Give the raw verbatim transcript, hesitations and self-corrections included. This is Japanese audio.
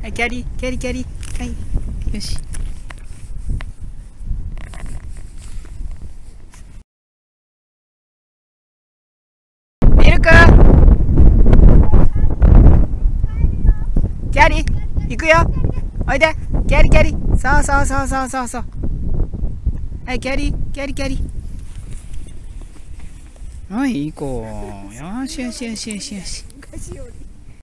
はい、キャリーキャリーキャリー。はい、よし。ミルクキャリー行くよ。おいでキャリーキャリー。そうそうそうそうそうそう。はい、キャリーキャリーキャリー。はい、行こう。よしよしよしよしよし。